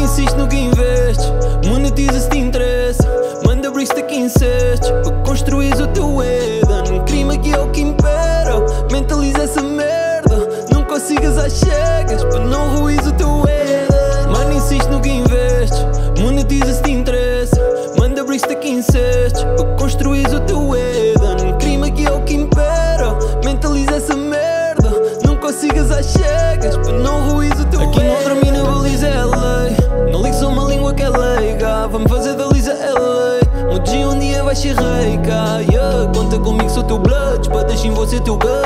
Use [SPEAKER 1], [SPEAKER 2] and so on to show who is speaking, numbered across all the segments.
[SPEAKER 1] insiste no que investes, monetiza se te interessa. Manda bricks de 15 cestos para construir o teu Eden. Crime aqui é o que impera, mentaliza essa merda. Não consigas às cegas para não ruir o teu Eden. Mano, insiste no que investes, monetiza se te interessa. Manda bricks de 15 cestos para construir o teu Eden. Crime aqui é o que impera, mentaliza essa merda. Não consigas às cegas para não ruir o teu Eden. Aqui não termina a baliza, é lei. Não ligo só uma língua que é leiga. Vamos fazer da Lisa LA. Um dia vai ser rei, yeah. Conta comigo, sou teu blood, para deixar em você teu gut.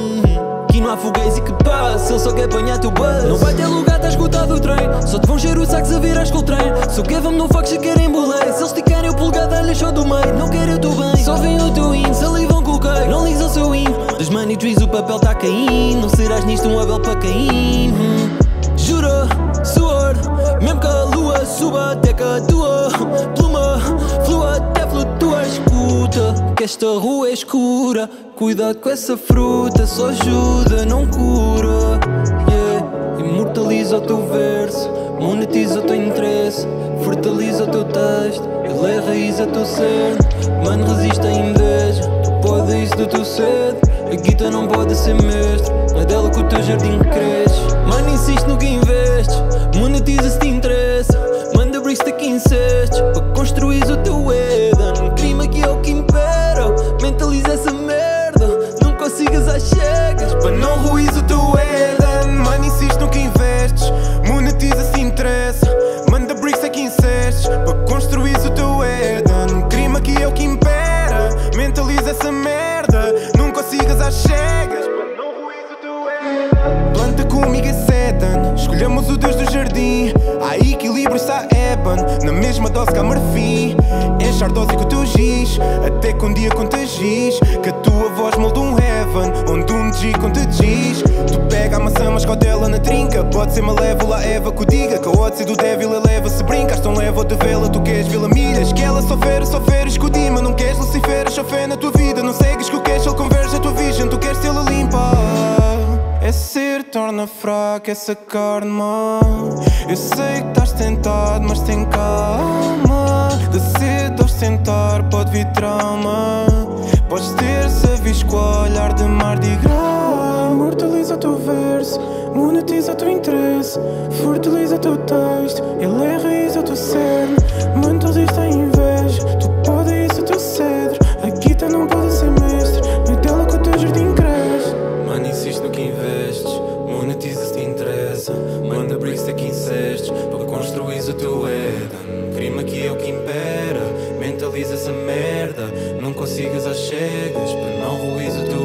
[SPEAKER 1] Aqui não há foguês e que passa, ele só quer apanhar teu buzz. Não vai ter lugar, tá esgotado o trem. Só te vão encher o saco se viras com o trem. Se o give-em no fuck, já querem bolei. Se eles te querem o polegada, lhes só do meio. Não querem o teu bem, só vem o teu in. Salivam com o quê? Não ligas ao seu in. Das money trees o papel tá caindo. Não serás nisto um Abel para Caim. Jura, suor, mesmo que a lua suba até que a tua pluma flua até flutua. Escuta que esta rua é escura, cuidado com essa fruta, só ajuda, não cura. Yeah. Imortaliza o teu verso, monetiza o teu interesse, fortaliza o teu texto, ele é raiz a teu ser. Mano, resiste à inveja, tu podes isso do teu cedo. A guita não pode ser mestre, não é dela que o teu jardim cresce. Mano, insiste no que investes, monetiza se te interessa. Manda bricks de 15 cestos para construir o teu Eden. Crime aqui é o que impera, mentaliza essa merda. Não consigas às cegas para não ruir o teu Eden.
[SPEAKER 2] Mano, insiste no que investes, monetiza se te interessa. Manda bricks de 15 cestos para construir o teu Eden. Crime aqui é o que impera, mentaliza essa merda. Não consigas às cegas para não ruir o teu Eden. Planta comigo é Satan, escolhemos o Deus do jardim. Há equilíbrio, está Eban, na mesma dose que a marfim. Enche a dose com o teu giz, até que um dia contagis. Que a tua voz molda um heaven, onde um G contagis. Tu pega a maçã, mas cautela na trinca. Pode ser malévola a Eva que o diga. Que o ódio do débil eleva, se brincas tão leva de vela. Tu queres vila milhas, que ela só feres com o Dima. Não queres Lucifer, só fé na tua vida. Não segues que o queixo, ele converge a tua vision. Tu queres tê-la limpa. É ser, torna fraca essa carne, mano. Eu sei que estás tentado, mas tem calma. De cedo aos tentar pode vir trauma. Podes ter-se a visco a olhar de Mardi Gras. Imortaliza o teu verso, monetiza o teu interesse, fortaliza o teu texto, ele é raiz ao teu cerne. Mentaliza a inveja, tu podes isso o teu cedro. A guita não pode ser mestre, não é dela que o teu jardim cresce.
[SPEAKER 1] Mano, insiste no que investes, monetiza se te interessa. Manda bricks de 15 cestos para construir o teu Eden. Crime aqui é o que impera, mentaliza essa merda. Não consigas às cegas para não ruir o teu